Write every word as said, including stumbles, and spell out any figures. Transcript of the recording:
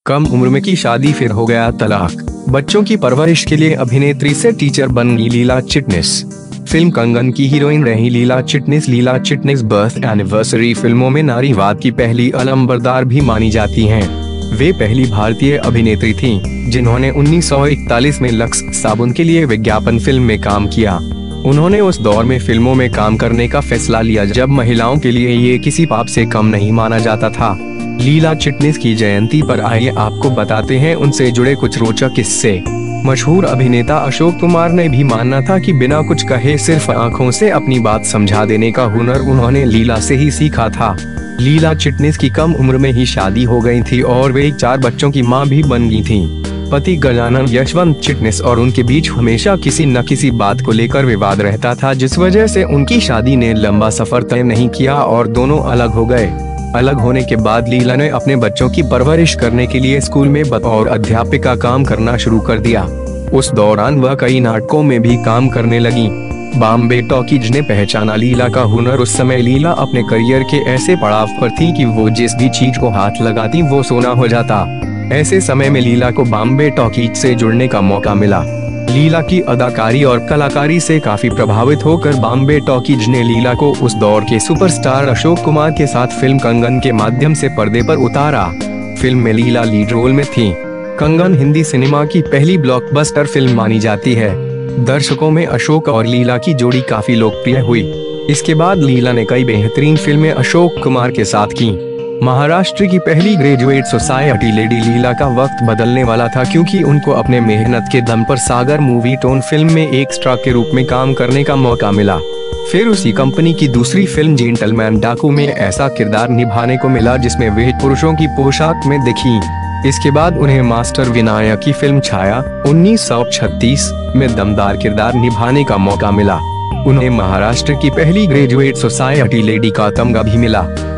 कम उम्र में की शादी फिर हो गया तलाक। बच्चों की परवरिश के लिए अभिनेत्री से टीचर बन गई लीला चिटनिस। फिल्म कंगन की हीरोइन रही लीला चिटनिस। लीला चिटनिस बर्थ एनिवर्सरी फिल्मों में नारीवाद की पहली अलंबरदार भी मानी जाती हैं। वे पहली भारतीय अभिनेत्री थीं, जिन्होंने उन्नीस सौ इकतालीस में लक्स साबुन के लिए विज्ञापन फिल्म में काम किया। उन्होंने उस दौर में फिल्मों में काम करने का फैसला लिया जब महिलाओं के लिए ये किसी पाप से कम नहीं माना जाता था। लीला चिटनिस की जयंती पर आइए आपको बताते हैं उनसे जुड़े कुछ रोचक किस्से। मशहूर अभिनेता अशोक कुमार ने भी माना था कि बिना कुछ कहे सिर्फ आंखों से अपनी बात समझा देने का हुनर उन्होंने लीला से ही सीखा था। लीला चिटनिस की कम उम्र में ही शादी हो गई थी और वे चार बच्चों की मां भी बन गई थीं। पति गजानन यशवंत चिटनिस और उनके बीच हमेशा किसी न किसी बात को लेकर विवाद रहता था, जिस वजह से उनकी शादी ने लंबा सफर तय नहीं किया और दोनों अलग हो गए। अलग होने के बाद लीला ने अपने बच्चों की परवरिश करने के लिए स्कूल में बतौर अध्यापिका काम करना शुरू कर दिया। उस दौरान वह कई नाटकों में भी काम करने लगी। बॉम्बे टॉकीज ने पहचाना लीला का हुनर। उस समय लीला अपने करियर के ऐसे पड़ाव पर थी कि वो जिस भी चीज को हाथ लगाती वो सोना हो जाता। ऐसे समय में लीला को बॉम्बे टॉकीज से जुड़ने का मौका मिला। लीला की अदाकारी और कलाकारी से काफी प्रभावित होकर बॉम्बे टॉकीज ने लीला को उस दौर के सुपरस्टार अशोक कुमार के साथ फिल्म कंगन के माध्यम से पर्दे पर उतारा। फिल्म में लीला लीड रोल में थी। कंगन हिंदी सिनेमा की पहली ब्लॉकबस्टर फिल्म मानी जाती है। दर्शकों में अशोक और लीला की जोड़ी काफी लोकप्रिय हुई। इसके बाद लीला ने कई बेहतरीन फिल्में अशोक कुमार के साथ की। महाराष्ट्र की पहली ग्रेजुएट सोसाइटी लेडी लीला का वक्त बदलने वाला था, क्योंकि उनको अपने मेहनत के दम पर सागर मूवी टोन फिल्म में एक स्टार के रूप में काम करने का मौका मिला। फिर उसी कंपनी की दूसरी फिल्म जेंटलमैन डाकू में ऐसा किरदार निभाने को मिला जिसमें वे पुरुषों की पोशाक में दिखी। इसके बाद उन्हें मास्टर विनायक की फिल्म छाया उन्नीस सौ छत्तीस में दमदार किरदार निभाने का मौका मिला। उन्हें महाराष्ट्र की पहली ग्रेजुएट सोसाइटी लेडी का तमगा भी मिला।